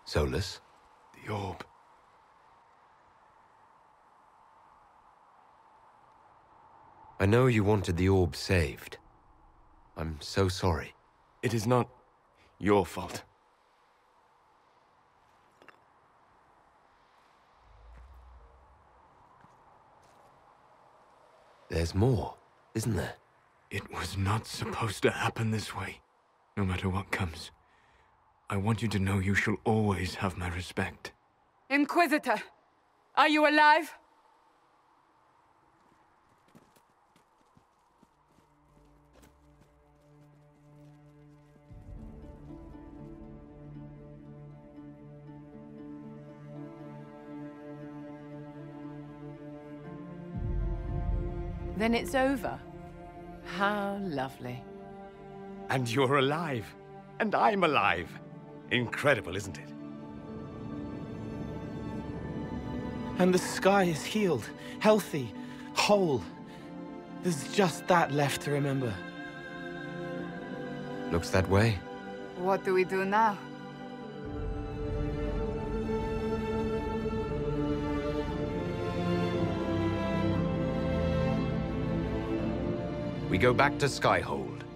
Solus? The orb. I know you wanted the orb saved. I'm so sorry. It is not your fault. There's more, isn't there? It was not supposed to happen this way. No matter what comes, I want you to know you shall always have my respect. Inquisitor, are you alive? Then it's over. How lovely. And you're alive. And I'm alive. Incredible, isn't it? And the sky is healed, healthy, whole. There's just that left to remember. Looks that way. What do we do now? We go back to Skyhold.